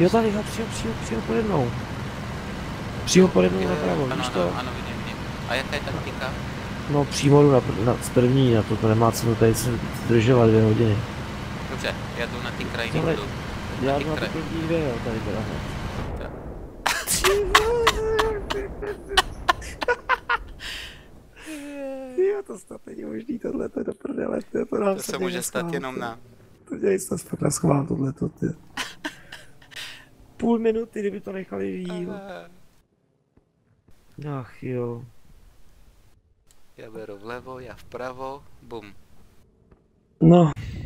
Jo, tady, no, přímo pode mnou. Přímo pode mnou napravo, víš to? Ano, vidím. A jaká je taktika? No, přímo jdu z první, na to nemá cenu tady se zdržovat 2 hodiny. Dobře, já jdu na ty krajiny. Já jdu na ty první 2, jo, tady teda. Jo, to snad není možný, tohle to je do prdele, to se může stát jenom nám. To dělej se fakt naschvál tohleto, ty. Půl minuty, kdyby to nechali výjít. Ach jo. Já beru vlevo, já vpravo, bum. No.